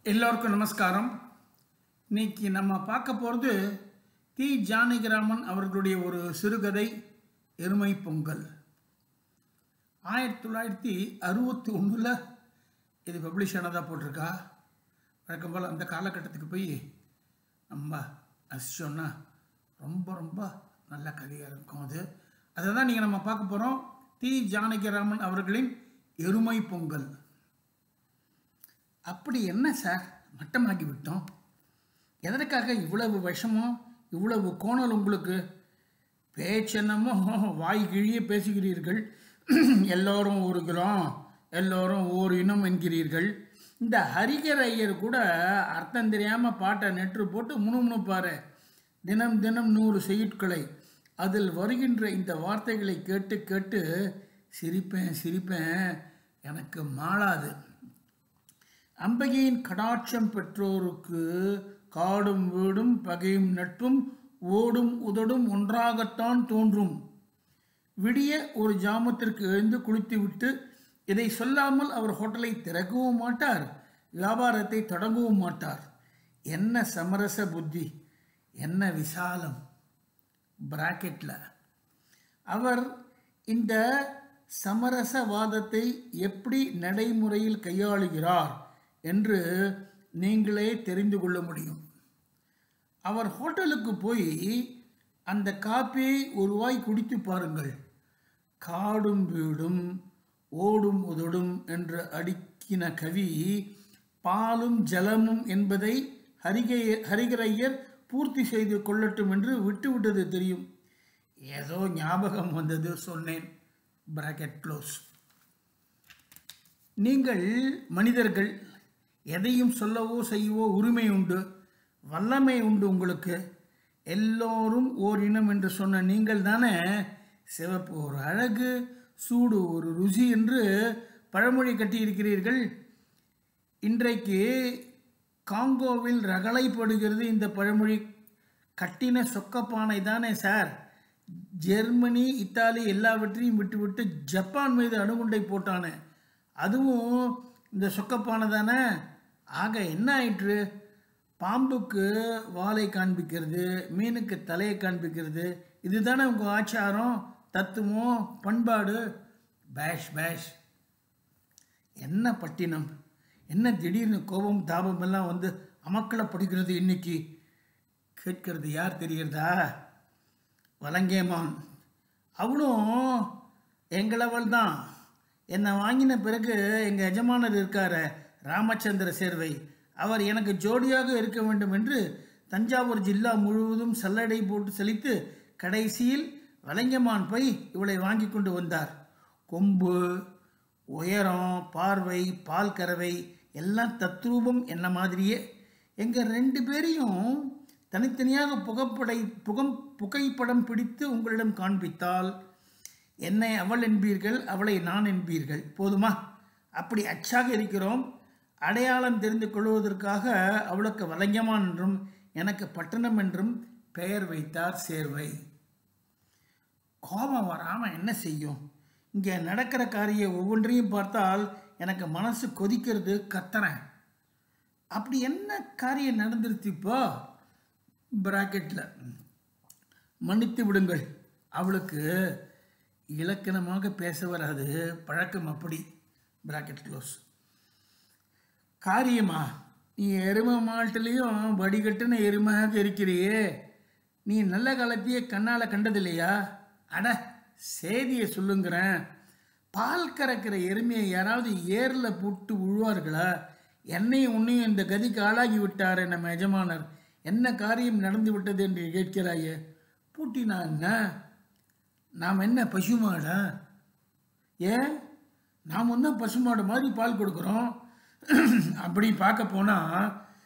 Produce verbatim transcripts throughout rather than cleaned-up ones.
எல்லோருக்கும் நமஸ்காரம். இன்னைக்கு நம்ம பார்க்க போகிறது தி ஜானகிராமன் அவர்களுடைய ஒரு சிறுகதை எருமை பொங்கல். ஆயிரத்தி தொள்ளாயிரத்தி அறுபத்தி ஒன்றில் இது பப்ளிஷ் ஆனதாக போட்டிருக்கா. வழக்கம் போல் அந்த காலகட்டத்துக்கு போய் நம்ம அசிச்சோன்னா ரொம்ப ரொம்ப நல்ல கதையாக இருக்கும். அது அதை தான் நீங்கள் நம்ம பார்க்க போகிறோம். தி ஜானகிராமன் அவர்களின் எருமை பொங்கல். அப்படி என்ன சார் மட்டமாக்கி விட்டோம்? எதற்காக இவ்வளவு விஷமம், இவ்வளவு கோணல் உங்களுக்கு? பேச்சென்னமோ வாய் கிழிய பேசுகிறீர்கள். எல்லோரும் ஒரு குலம், எல்லோரும் ஓர் இனம் என்கிறீர்கள். இந்த ஹரிகர் ஐயர் கூட அர்த்தம் தெரியாமல் பாட்டை நெற்று போட்டு முணுமுணுப்பாரு. தினம் தினம் நூறு செய்யுட்களை. அதில் வருகின்ற இந்த வார்த்தைகளை கேட்டு கேட்டு சிரிப்பேன் சிரிப்பேன் எனக்கு மாளாது. அம்பகையின் கடாட்சம் பெற்றோருக்கு காடும் வீடும் பகையும் நட்பும் ஓடும் உதடும் ஒன்றாகத்தான் தோன்றும். விடிய ஒரு ஜாமத்திற்கு எழுந்து குளித்துவிட்டு இதை சொல்லாமல் அவர் ஹோட்டலை திறக்கவும் மாட்டார், வியாபாரத்தை தொடங்கவும் மாட்டார். என்ன சமரச புத்தி, என்ன விசாலம்! பிராக்கெட்டில் அவர் இந்த சமரசவாதத்தை எப்படி நடைமுறையில் கையாளுகிறார் என்று நீங்களே தெரிந்து கொள்ள முடியும். அவர் ஹோட்டலுக்கு போய் அந்த காப்பியை ஒரு வாய் குடித்து பாருங்கள். காடும் வீடும் ஓடும் உதடும் என்று அடுக்கின கவி பாலும் ஜலமும் என்பதை ஹரிகைய ஹரிகரையர் பூர்த்தி செய்து கொள்ளட்டும் என்று விட்டுவிட்டது தெரியும். ஏதோ ஞாபகம் வந்தது சொன்னேன். Bracket close. நீங்கள் மனிதர்கள், எதையும் சொல்லவோ செய்யவோ உரிமை உண்டு, வல்லமை உண்டு உங்களுக்கு. எல்லோரும் ஓர் இனம் என்று சொன்ன நீங்கள் தானே சிவப்பு ஒரு அழகு, சூடு ஒரு ருசி என்று பழமொழி கட்டியிருக்கிறீர்கள். இன்றைக்கு காங்கோவில் ரகளைப்படுகிறது இந்த பழமொழி. கட்டின சொக்கப்பானை தானே சார். ஜெர்மனி, இத்தாலி எல்லாவற்றையும் விட்டுவிட்டு ஜப்பான் மீது அணுகுண்டை போட்டானே, அதுவும் இந்த சொக்கப்பானை தானே. ஆக என்ன ஆயிற்று? பாம்புக்கு வாலை காண்பிக்கிறது, மீனுக்கு தலையை காண்பிக்கிறது. இதுதானே உங்கள் ஆச்சாரம், தத்துவம், பண்பாடு. பேஷ் பேஷ். என்ன பட்டினம், என்ன திடீர்னு கோபம் தாபம் எல்லாம் வந்து அமக்களை படிக்கிறது இன்னைக்கு? கேட்கறது யார் தெரிகிறதா? வலங்கேமான். அவளும் எங்களவள் தான். என்னை வாங்கின பிறகு எங்கள் எஜமானர் இருக்கார ராமச்சந்திர சேர்வை, அவர் எனக்கு ஜோடியாக இருக்க வேண்டும் என்று தஞ்சாவூர் ஜில்லா முழுவதும் சல்லடை போட்டு செழித்து கடைசியில் வலங்கமான் போய் இவளை வாங்கி கொண்டு வந்தார். கொம்பு, உயரம், பார்வை, பால் கறவை எல்லாம் தத்ரூபம் என்ன மாதிரியே. எங்கள் ரெண்டு பேரையும் தனித்தனியாக புகைப்படை புகம் புகைப்படம் பிடித்து உங்களிடம் காண்பித்தால் என்னை அவள் என்பீர்கள், அவளை நான் என்பீர்கள். போதுமா? அப்படி அச்சாக இருக்கிறோம். அடையாளம் தெரிந்து கொள்வதற்காக அவளுக்கு வலங்கமான் என்றும் எனக்கு பட்டணம் என்றும் பெயர் வைத்தார் சேர்வை. கோபம் வராமல் என்ன செய்யும்? இங்கே நடக்கிற காரியம் ஒவ்வொன்றையும் பார்த்தால் எனக்கு மனசு கொதிக்கிறது, கத்துறேன். அப்படி என்ன காரியம் நடந்துருச்சு இப்போ? பிராக்கெட்டில் மன்னித்து விடுங்கள், அவளுக்கு இலக்கணமாக பேச வராது, பழக்கம் அப்படி. Bracket close. காரியமா? நீ எருமை மால்ட்டிலையும் வடிகட்டுன எருமையாக இருக்கிறியே, நீ நல்ல காலத்தையே கண்ணால் கண்டதில்லையா? அட, செய்தியை சொல்லுங்கிறேன். பால் கறக்கிற எருமையை யாராவது ஏரில் போட்டு உழுவார்களா? என்னையும் உன்னையும் இந்த கதிக்கு ஆளாகி விட்டாரே நம்ம எஜமானர். என்ன காரியம் நடந்து விட்டது என்று கேட்கிறாயே? பூட்டினா என்ன? நாம் என்ன பசுமாடா? ஏன் நாம் ஒன்றும் பசுமாடு மாதிரி பால் கொடுக்குறோம்? அப்படி பார்க்க போனால்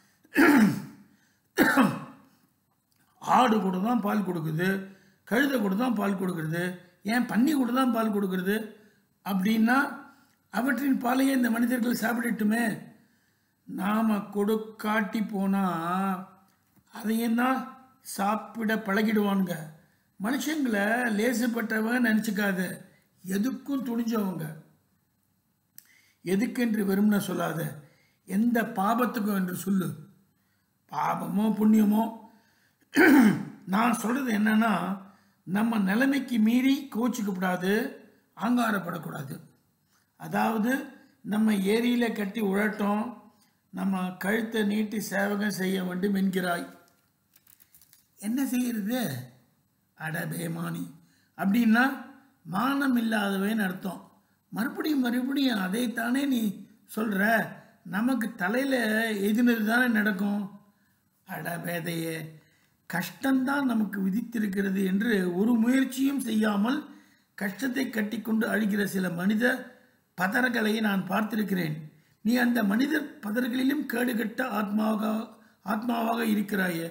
ஆடு கூட தான் பால் கொடுக்குது, கழுதை கூட தான் பால் கொடுக்குறது, ஏன் பன்னி கூட தான் பால் கொடுக்குறது. அப்படின்னா அவற்றின் பாலையே இந்த மனிதர்கள் சாப்பிடட்டுமே. நாம் கொடுக்காட்டி போனால் அதையும் தான் சாப்பிட பழகிடுவானுங்க. மனுஷங்களை லேசுப்பட்டவங்க நினச்சிக்காத, எதுக்கும் துணிஞ்சவங்க. எதுக்கென்று வெறும்னா சொல்லாத. எந்த பாபத்துக்கும் என்று சொல்லு. பாபமோ புண்ணியமோ, நான் சொல்கிறது என்னன்னா, நம்ம நிலைமைக்கு மீறி கோச்சிக்கப்படாது, ஆங்காரப்படக்கூடாது. அதாவது நம்ம ஏரியில் கட்டி உழட்டோம், நம்ம கழுத்தை நீட்டி சேவகம் செய்ய வேண்டும் என்கிறாய். என்ன செய்கிறது? அடபேமானி அப்படின்னா மானம் இல்லாதவன் அர்த்தம். மறுபடியும் மறுபடியும் அதைத்தானே நீ சொல்கிற. நமக்கு தலையில் எதினது தானே நடக்கும். அடபேதையே, கஷ்டம்தான் நமக்கு விதித்திருக்கிறது என்று ஒரு முயற்சியும் செய்யாமல் கஷ்டத்தை கட்டி கொண்டு அழுகிற சில மனித பதர்களை நான் பார்த்திருக்கிறேன். நீ அந்த மனிதர் பதர்களிலும் கேடுகட்ட ஆத்மாவாக ஆத்மாவாக இருக்கிறாயே.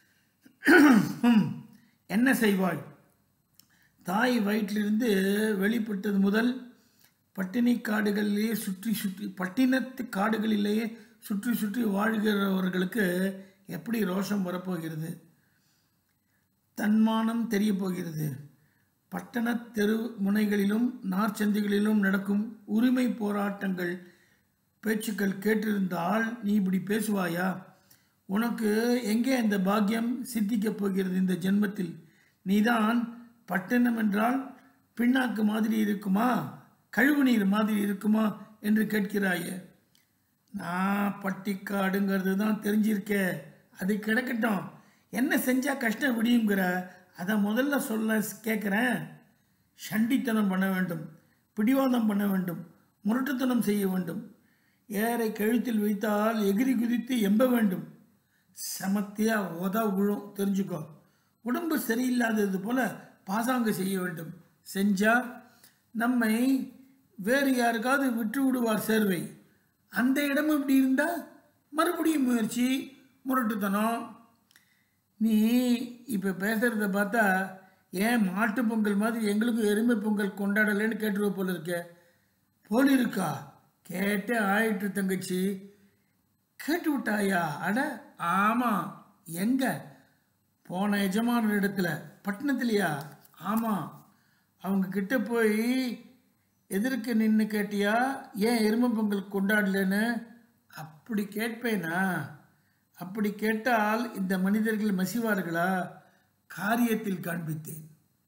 என்ன செய்வாய்? தாய் வயிற்றிலிருந்து வெளிப்பட்டது முதல் பட்டினி காடுகளிலேயே சுற்றி சுற்றி பட்டினத்து காடுகளிலேயே சுற்றி சுற்றி வாழ்கிறவர்களுக்கு எப்படி ரோஷம் வரப்போகிறது? தன்மானம் தெரிய போகிறது. பட்டண தெரு முனைகளிலும் நார்ச்சந்தைகளிலும் நடக்கும் உரிமை போராட்டங்கள் பேச்சுக்கள் கேட்டிருந்தால் நீ இப்படி பேசுவாயா? உனக்கு எங்கே அந்த பாக்கியம் சித்திக்கப் போகிறது இந்த ஜென்மத்தில்? நீதான் பட்டணம் என்றால் பின்னாக்கு மாதிரி இருக்குமா, கழிவு நீர் மாதிரி இருக்குமா என்று கேட்கிறாயே. நான் பட்டிக்காடுங்கிறது தான் தெரிஞ்சிருக்கே, அது கிடக்கட்டும். என்ன செஞ்சால் கஷ்டம் விடியுங்கிற அதை முதல்ல சொல்ல கேட்குறேன். சண்டித்தனம் பண்ண வேண்டும், பிடிவாதம் பண்ண வேண்டும், முரட்டுத்தனம் செய்ய வேண்டும். ஏரை கழுத்தில் வைத்தால் எகிரி குதித்து எம்ப வேண்டும். சமத்தியாக உத விழும், தெரிஞ்சுக்கோ. உடம்பு சரியில்லாதது போல பாசாங்க செய்ய வேண்டும். செஞ்சால் நம்மை வேறு யாருக்காவது விட்டு விடுவார் சேர்வை. அந்த இடம் இப்படி இருந்தால் மறுபடியும் முயற்சி, முரட்டுத்தனம். நீ இப்போ பேசுகிறத பார்த்தா ஏன் மாட்டு பொங்கல் மாதிரி எங்களுக்கும் எருமை பொங்கல் கொண்டாடலைன்னு கேட்டுருவ போல இருக்க போல இருக்கா? கேட்டே ஆயிட்டு தங்கச்சி. கேட்டு விட்டாயா? அட ஆமாம். எங்கே? போன எஜமான இடத்துல, பட்டணத்துலையா? ஆமாம். அவங்க கிட்ட போய் எதிர்க்கு நின்று கேட்டியா ஏன் எருமை பொங்கல் கொண்டாடலன்னு? அப்படி கேட்பேனா? அப்படி கேட்டால் இந்த மனிதர்கள் மசிவார்களா? காரியத்தில் காண்பித்தேன்.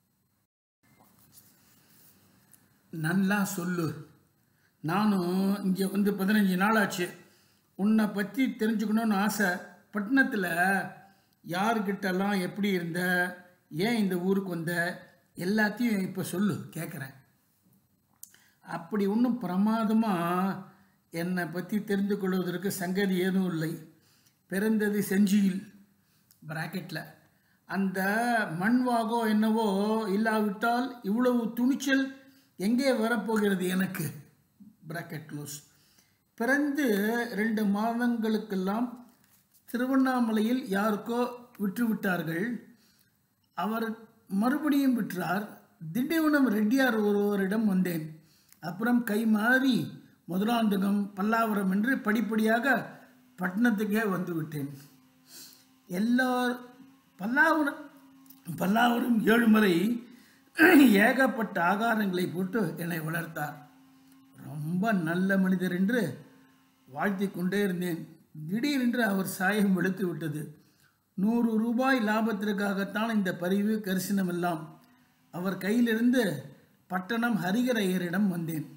நல்லா சொல்லு. நானும் இங்கே வந்து பதினஞ்சு நாள் ஆச்சு. உன்னை பற்றி தெரிஞ்சுக்கணுன்னு ஆசை. பட்டணத்தில் யாருக்கிட்டெல்லாம் எப்படி இருந்த, ஏன் இந்த ஊருக்கு வந்த, எல்லாத்தையும் இப்போ சொல்லு, கேட்குறேன். அப்படி ஒன்றும் பிரமாதமாக என்னை பற்றி தெரிந்து கொள்வதற்கு சங்கதி ஏதும் இல்லை. பிறந்தது செஞ்சியில் பிராக்கெட்டில். அந்த மண்வாகோ என்னவோ இல்லாவிட்டால் இவ்வளவு துணிச்சல் எங்கே வரப்போகிறது எனக்கு? Bracket close. பிறந்து ரெண்டு மாதங்களுக்கெல்லாம் திருவண்ணாமலையில் யாருக்கோ விற்றுவிட்டார்கள். அவர் மறுபடியும் விற்றார். திண்டிவனம் ரெட்டியார் ஒருவரிடம் வந்தேன். அப்புறம் கை மாறி முதலாந்தகம், பல்லாவரம் என்று படிப்படியாக பட்டணத்துக்கே வந்து விட்டேன். எல்லா பல்லாவரம் பல்லாவரம் ஏழுமலை ஏகப்பட்ட ஆகாரங்களை போட்டு என்னை வளர்த்தார். ரொம்ப நல்ல மனிதர் என்று வாழ்த்தி கொண்டே இருந்தேன். திடீரென்று அவர் சாயம் வெளுத்து விட்டது. நூறு ரூபாய் லாபத்திற்காகத்தான் இந்த பரிவு கரிசனம் எல்லாம். அவர் கையிலிருந்து பட்டணம் ஹரிகரையரிடம் வந்தேன்.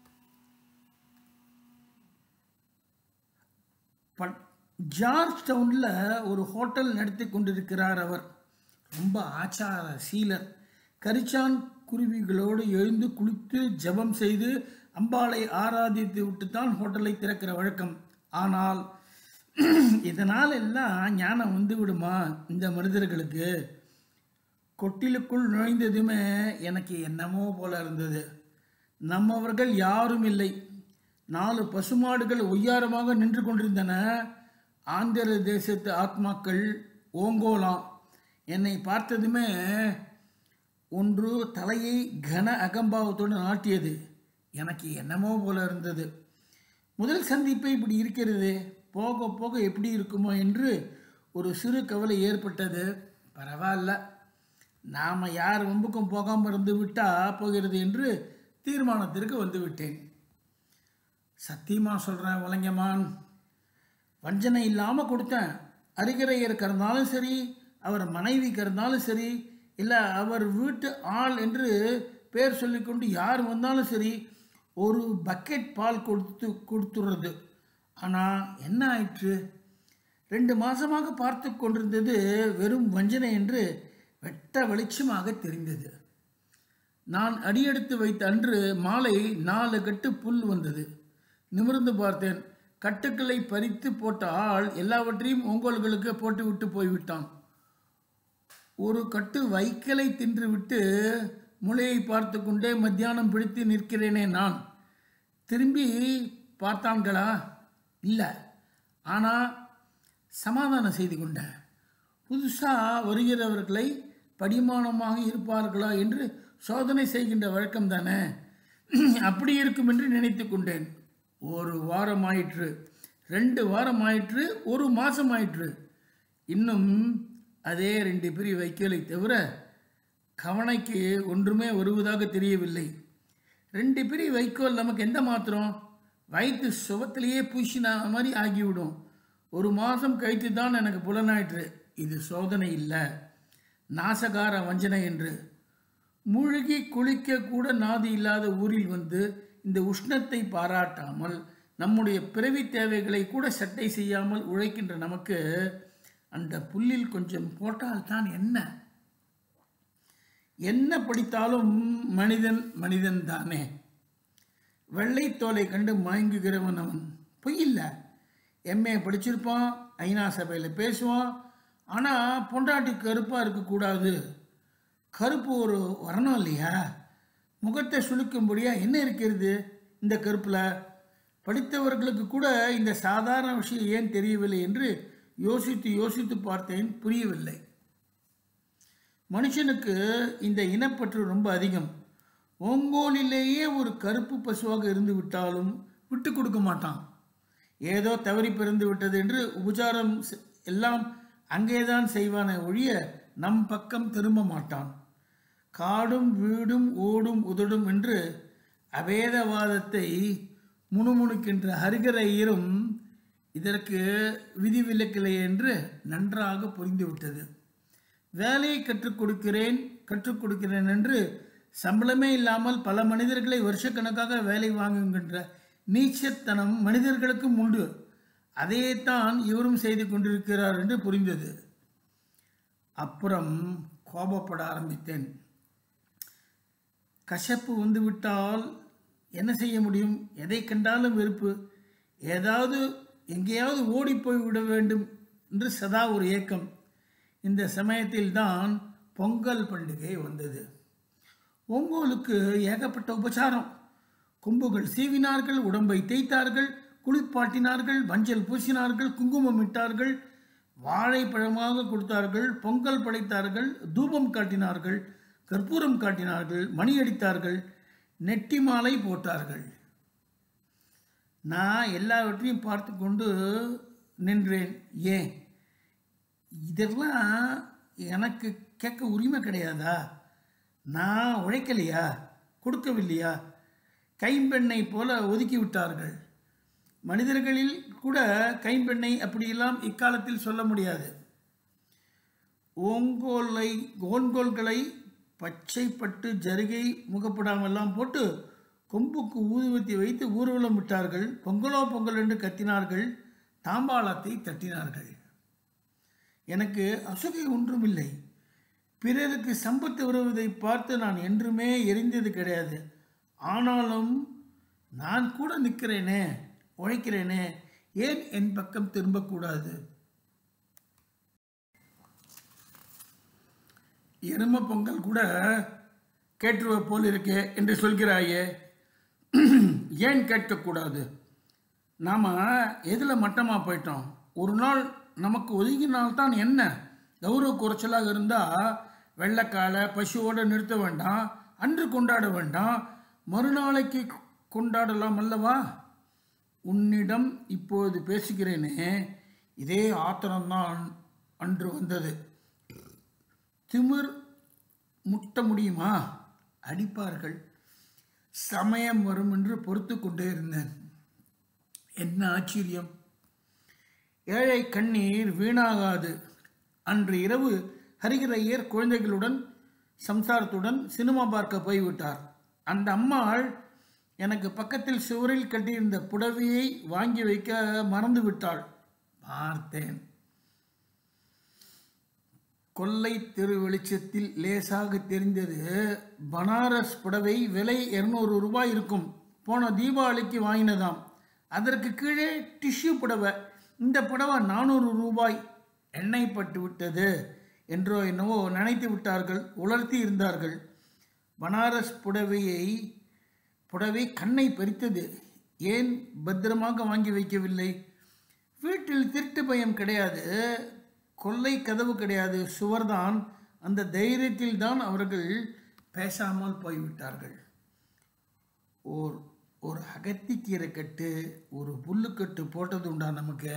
ஜார்ஜ் டவுனில் ஒரு ஹோட்டல் நடத்தி கொண்டிருக்கிறார் அவர். ரொம்ப ஆச்சார சீலர். கரிச்சான் குருவிகளோடு எழுந்து குளித்து ஜபம் செய்து அம்பாளை ஆராதித்து விட்டுத்தான் ஹோட்டலை திறக்கிற வழக்கம். ஆனால் இதனால் எல்லாம் ஞானம் வந்து விடுமா இந்த மனிதர்களுக்கு? கொட்டிலுக்குள் நுழைந்ததுமே எனக்கு என்னமோ போல இருந்தது. நம்மவர்கள் யாரும் இல்லை. நாலு பசுமாடுகள் ஒய்யாரமாக நின்று கொண்டிருந்தன. ஆந்திர தேசத்து ஆத்மாக்கள் ஓங்கோலாம். என்னை பார்த்ததுமே ஒன்று தலையை கன அகம்பாவத்தோடு நாட்டியது. எனக்கு என்னமோ போல இருந்தது. முதல் சந்திப்பை இப்படி இருக்கிறது, போக போக எப்படி இருக்குமோ என்று ஒரு சிறு கவலை ஏற்பட்டது. பரவாயில்ல, நாம் யார் வம்புக்கும் போகாமல் இருந்து விட்டா போகிறது என்று தீர்மானத்திற்கு வந்து விட்டேன். சத்தியமாக சொல்கிறேன் வலங்கமான், வஞ்சனை இல்லாமல் கொடுத்தேன். அருகிறையருக்கு இருந்தாலும் சரி, அவர் மனைவிக்கு இருந்தாலும் சரி, இல்லை அவர் வீட்டு ஆள் என்று பேர் சொல்லிக்கொண்டு யார் வந்தாலும் சரி, ஒரு பக்கெட் பால் கொடுத்து கொடுத்துடுறது. ஆனால் என்ன ஆயிற்று? ரெண்டு மாதமாக பார்த்து கொண்டிருந்தது வெறும் வஞ்சனை என்று வெட்ட வெளிச்சமாக தெரிந்தது. நான் அடியெடுத்து வைத்த அன்று மாலை நாலு கட்டு புல் வந்தது. நிமிர்ந்து பார்த்தேன். கட்டுக்களை பறித்து போட்ட ஆள் எல்லாவற்றையும் ஓங்கோல்களுக்கு போட்டு விட்டு போய்விட்டான். ஒரு கட்டு வைக்கலை தின்றுவிட்டு முளையை பார்த்து கொண்டே மத்தியானம் பிடித்து நிற்கிறேனே நான். திரும்பி பார்த்தான்களா? இல்லை. ஆனால் சமாதானம் செய்து கொண்டேன். புதுசாக வருகிறவர்களை படிமானமாக இருப்பார்களா என்று சோதனை செய்கின்ற வழக்கம் தானே, அப்படி இருக்கும் என்று நினைத்து கொண்டேன். ஒரு வாரம் ஆயிற்று, ரெண்டு வாரம் ஆயிற்று, ஒரு மாதம் ஆயிற்று. இன்னும் அதே ரெண்டு பெரிய வைக்கோலை தவிர கவனைக்கு ஒன்றுமே வருவதாக தெரியவில்லை. ரெண்டு பெரிய வைக்கோல் நமக்கு எந்த மாத்திரம்? வயிற்று சுவத்திலேயே பூசினா மாதிரி ஆகிவிடும். ஒரு மாதம் கழித்து தான் எனக்கு புலனாயிற்று இது சோதனை இல்லை, நாசகார வஞ்சனை என்று. மூழ்கி குளிக்க கூட நாதி இல்லாத ஊரில் வந்து இந்த உஷ்ணத்தை பாராட்டாமல் நம்முடைய பிறவி தேவைகளை கூட சட்டை செய்யாமல் உழைக்கின்ற நமக்கு அந்த புல்லில் கொஞ்சம் போட்டால்தான் என்ன? என்ன படித்தாலும் மனிதன் மனிதன் தானே. வெள்ளைத்தோலை கண்டு மயங்குகிறவன் அவன். பொய்யில்லை. எம்ஏ படிச்சிருப்பான், ஐநா சபையில் பேசுவான். ஆனால் பொண்டாட்டி கருப்பாக இருக்கக்கூடாது. கருப்பு ஒரு வரணும் இல்லையா? முகத்தை சுளுக்கும்படியாக என்ன இருக்கிறது இந்த கருப்பில்? படித்தவர்களுக்கு கூட இந்த சாதாரண விஷயம் ஏன் தெரியவில்லை என்று யோசித்து யோசித்து பார்த்தேன். புரியவில்லை. மனுஷனுக்கு இந்த இனப்பற்று ரொம்ப அதிகம். ஓங்கோலிலேயே ஒரு கருப்பு பசுவாக இருந்து விட்டாலும் விட்டு கொடுக்க மாட்டான். ஏதோ தவறி பிறந்து விட்டது என்று உபச்சாரம் எல்லாம் அங்கேதான் செய்வானே ஒழிய நம் பக்கம் திரும்ப மாட்டான். காடும் வீடும் ஓடும் உதடும் என்று அபேதவாதத்தை முணுமுணுக்கின்ற ஹரிகரையரும் இதற்கு விதிவிலக்கில்லை என்று நன்றாக புரிந்துவிட்டது. வேலையை கற்றுக் கொடுக்கிறேன் கற்றுக் கொடுக்கிறேன் என்று சம்பளமே இல்லாமல் பல மனிதர்களை வருஷக்கணக்காக வேலை வாங்குகின்ற நீச்சத்தனம் மனிதர்களுக்கும் உண்டு. அதைத்தான் இவரும் செய்து கொண்டிருக்கிறார் என்று புரிந்தது. அப்புறம் கோபப்பட ஆரம்பித்தேன். கசப்பு வந்துவிட்டால் என்ன செய்ய முடியும்? எதை கண்டாலும் வெறுப்பு. ஏதாவது எங்கேயாவது ஓடிப்போய் விட வேண்டும் என்று சதா ஒரு ஏக்கம். இந்த சமயத்தில்தான் பொங்கல் பண்டிகை வந்தது. ஓங்கோலுக்கு ஏகப்பட்ட உபச்சாரம். கொம்புகள் சீவினார்கள், உடம்பை தேய்த்தார்கள், குளிப்பாட்டினார்கள், மஞ்சள் பூசினார்கள், குங்குமம் இட்டார்கள், வாழைப்பழமாக கொடுத்தார்கள், பொங்கல் படைத்தார்கள், தூபம் காட்டினார்கள், கற்பூரம் காட்டினார்கள், மணியடித்தார்கள், நெட்டி மாலை போட்டார்கள். நான் எல்லாவற்றையும் பார்த்து கொண்டு நின்றேன். ஏன் இதெல்லாம் எனக்கு கேட்க உரிமை கிடையாதா? நான் உழைக்கலையா? கொடுக்கவில்லையா? கைம்பெண்ணை போல ஒதுக்கி விட்டார்கள். மனிதர்களில் கூட கைம்பெண்ணை அப்படியெல்லாம் இக்காலத்தில் சொல்ல முடியாது. ஓங்கோலை ஓங்கோல்களை பச்சை பட்டு ஜருகை முகப்படாமெல்லாம் போட்டு கொம்புக்கு ஊதுவத்தி வைத்து ஊர்வலம் விட்டார்கள். பொங்கலோ பொங்கல் என்று கத்தினார்கள், தாம்பாளத்தை தட்டினார்கள். எனக்கு அசுகை ஒன்றுமில்லை. பிறருக்கு சம்பத்து வருவதை பார்த்து நான் என்றுமே எரிந்தது கிடையாது. ஆனாலும் நான் கூட நிற்கிறேனே, உழைக்கிறேனே, ஏன் என் பக்கம் திரும்பக்கூடாது? எரும பொங்கல் கூட கேட்டுருவ போல் இருக்கே என்று சொல்கிறாயே, ஏன் கேட்கக்கூடாது? நாம் எதில் மட்டமாக போயிட்டோம்? ஒரு நாள் நமக்கு ஒதுங்கினால்தான் என்ன? கௌரவ குறைச்சலாக இருந்தால் வெள்ளைக்காலை பசுவோடு நிறுத்த வேண்டாம், அன்று கொண்டாட வேண்டாம், மறுநாளைக்கு கொண்டாடலாம் அல்லவா? உன்னிடம் இப்போது பேசுகிறேனே, இதே ஆத்திரம்தான் அன்று வந்தது. திமிர் முட்ட முடியுமா? அடிப்பார்கள். சமயம் வரும் என்று பொறுத்து கொண்டே இருந்தேன். என்ன ஆச்சரியம்! ஏழை கண்ணீர் வீணாகாது. அன்று இரவு ஹரிஹரையர் குழந்தைகளுடன் சம்சாரத்துடன் சினிமா பார்க்க போய்விட்டார். அந்த அம்மாள் எனக்கு பக்கத்தில் சுவரில் கட்டியிருந்த புடவையை வாங்கி வைக்க மறந்து விட்டாள். பார்த்தேன். கொல்லை தெரு வெளிச்சத்தில் லேசாக தெரிந்தது. பனாரஸ் புடவை விலை இருநூறு ரூபாய் இருக்கும். போன தீபாவளிக்கு வாங்கினதாம். அதற்கு கீழே டிஷ்யூ புடவை. இந்த புடவை நானூறு ரூபாய். எண்ணெய் பட்டு விட்டது என்றோ என்னவோ நினைத்து விட்டார்கள். உலர்த்தி இருந்தார்கள். பனாரஸ் புடவையை புடவை கண்ணை பறித்தது. ஏன் பத்திரமாக வாங்கி வைக்கவில்லை? வீட்டில் திருட்டு பயம் கிடையாது, கொல்லை கதவு கிடையாது, சுவர்தான். அந்த தைரியத்தில் தான் அவர்கள் பேசாமல் போய்விட்டார்கள். ஓர் ஒரு அகத்திக்கீரை கட்டு, ஒரு புல்லுக்கட்டு போட்டது உண்டா நமக்கு?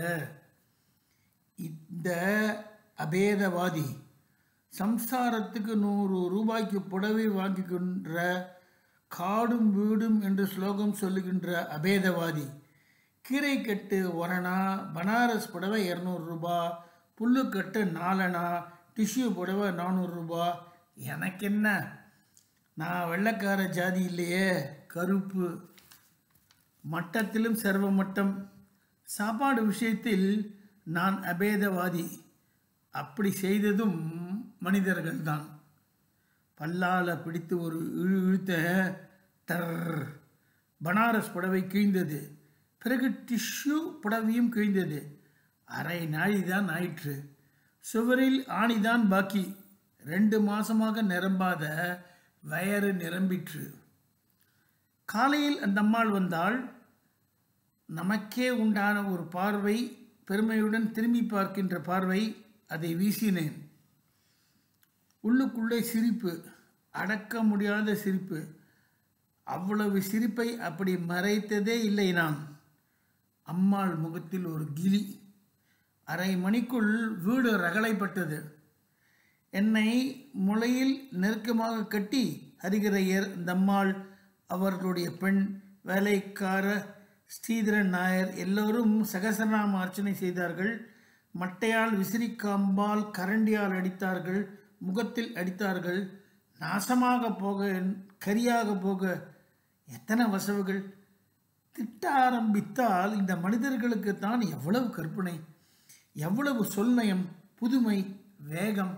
இந்த அபேதவாதி சம்சாரத்துக்கு நூறு ரூபாய்க்கு புடவை வாங்கிக்கின்ற காடும் வீடும் என்று ஸ்லோகம் சொல்லுகின்ற அபேதவாதி கீரை கட்டு ஒரணா, பனாரஸ் புடவை இரநூறு ரூபா, புல்லுக்கட்டு நாலனா, டிஷ்யூ புடவை நானூறு ரூபா. எனக்கு என்ன, நான் வெள்ளைக்கார ஜாதி இல்லையே, கருப்பு. மட்டத்திலும் சர்வ மட்டம். சாப்பாடு விஷயத்தில் நான் அபேதவாதி. அப்படி செய்ததும் மனிதர்கள்தான். பல்லால பிடித்து ஒரு இழு இழுத்த டர், பனாரஸ் புடவை கிழிந்தது. பிறகு டிஷ்யூ புடவையும் கிழிந்தது. அரை நாழிதான் ஆயிற்று. சுவரில் ஆணிதான் பாக்கி. ரெண்டு மாசமாக நிரம்பாத வயறு நிரம்பிற்று. காலையில் அந்த அம்மாள் வந்தாள். நமக்கே உண்டான ஒரு பார்வை, பெருமையுடன் திரும்பி பார்க்கின்ற பார்வை. அதை வீசினேன். உள்ளுக்குள்ளே சிரிப்பு, அடக்க முடியாத சிரிப்பு. அவ்வளவு சிரிப்பை அப்படி மறைத்ததே இல்லை நான். அம்மாள் முகத்தில் ஒரு கிளி. அரை மணிக்குள் வீடு ரகளைப்பட்டது. என்னை முளையில் நெருக்கமாக கட்டி ஹரிஹரையர், தம்மாள், அவர்களுடைய பெண் வேலைக்கார ஸ்ரீதரன் நாயர் எல்லோரும் சகசரநாம அர்ச்சனை செய்தார்கள். மட்டையால், விசிறிக்காம்பால், கரண்டியால் அடித்தார்கள். முகத்தில் அடித்தார்கள். நாசமாக போக, கரியாக போக. எத்தனை வசவுகள்! திட்ட ஆரம்பித்தால் இந்த மனிதர்களுக்கு தான் எவ்வளவு கற்பனை, எவ்வளவு சொல்நயம், புதுமை, வேகம்.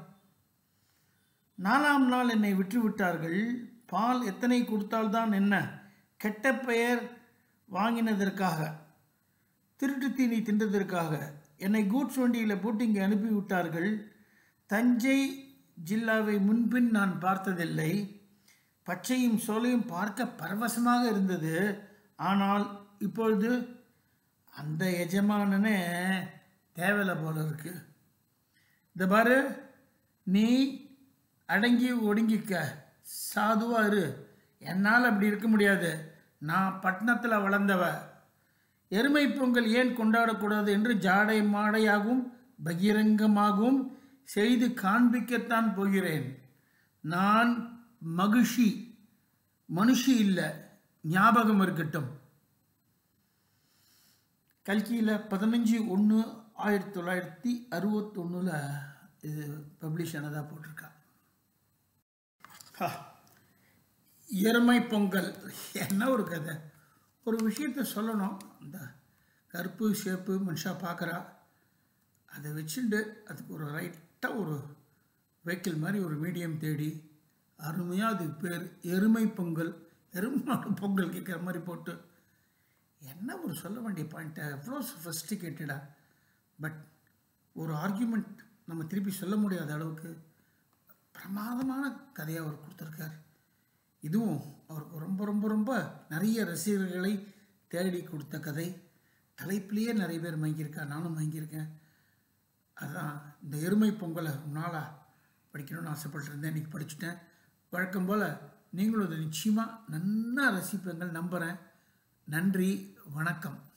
நாலாம் நாள் என்னை விட்டுவிட்டார்கள். பால் எத்தனை கொடுத்தால்தான் என்ன? கெட்ட பெயர் வாங்கினதற்காக, திருட்டு தீனி தின்றதற்காக என்னை கூட்ஸ் வண்டியில் போட்டு இங்கே அனுப்பிவிட்டார்கள். தஞ்சை ஜில்லாவை முன்பின் நான் பார்த்ததில்லை. பச்சையும் சோலையும் பார்க்க பரவசமாக இருந்தது. ஆனால் இப்பொழுது அந்த எஜமானனே தேவலை போல இருக்கு. இந்த பாரு, நீ அடங்கி ஒடுங்கிக்க, சாதுவா இரு. என்னால் அப்படி இருக்க முடியாது. நான் பட்டணத்தில் வளர்ந்தவ. எருமை பொங்கல் ஏன் கொண்டாடக்கூடாது என்று ஜாடை மாடையாகவும் பகிரங்கமாகவும் செய்து காண்பிக்கத்தான் போகிறேன். நான் மகிழ்ச்சி, மனுஷி இல்லை, ஞாபகம் இருக்கட்டும். கல்கியில் பதினஞ்சு ஒன்று ஆயிரத்தி தொள்ளாயிரத்தி அறுபத்தொன்னுல இது பப்ளிஷ் ஆனதாக போட்டிருக்கா. எருமை பொங்கல் என்ன ஒரு கதை! ஒரு விஷயத்த சொல்லணும். இந்த கருப்பு ஷேப்பு மனுஷா பார்க்குறா, அதை வச்சுட்டு அதுக்கு ஒரு ரைட்டாக ஒரு வெஹிக்கிள் மாதிரி ஒரு மீடியம் தேடி அருமையாக அதுக்கு பேர் எருமை பொங்கல், எருமாடு பொங்கல் கேட்குற மாதிரி போட்டு என்ன ஒரு சொல்ல வேண்டிய பாயிண்ட்டை எவ்வளோ சொஃபிஸ்டிகேட்டடாக. பட் ஒரு ஆர்கியூமெண்ட் நம்ம திருப்பி சொல்ல முடியாத அளவுக்கு பிரமாதமான கதையாக அவர் கொடுத்துருக்கார். இதுவும் அவருக்கு ரொம்ப ரொம்ப ரொம்ப நிறைய ரசிகர்களை தேடி கொடுத்த கதை. தலைப்பிலேயே நிறைய பேர் மயங்கியிருக்கா, நானும் மயங்கியிருக்கேன். அதுதான் இந்த எருமை பொங்கலை நாளாக படிக்கணும்னு ஆசைப்பட்டுருந்தேன். இன்றைக்கி படிச்சுட்டேன். வழக்கம் போல் நீங்களும் அதை நிச்சயமாக நன்னா ரசிப்பீங்கள் நம்புகிறேன். நன்றி, வணக்கம்.